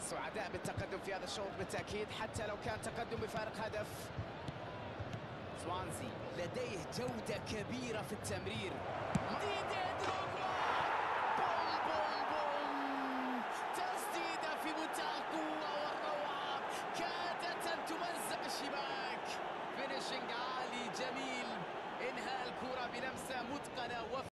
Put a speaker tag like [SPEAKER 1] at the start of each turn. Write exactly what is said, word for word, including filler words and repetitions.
[SPEAKER 1] سعداء بالتقدم في هذا الشوط بالتأكيد، حتى لو كان تقدم بفارق هدف. سوانزي لديه جودة كبيرة في التمرير. ديدي دروغبا، بوم بوم بوم، تسديدة في منتهى القوة والروعة، كادت أن تمزق الشباك. فينيشنج عالي جميل، انهاء الكرة بلمسة متقنة.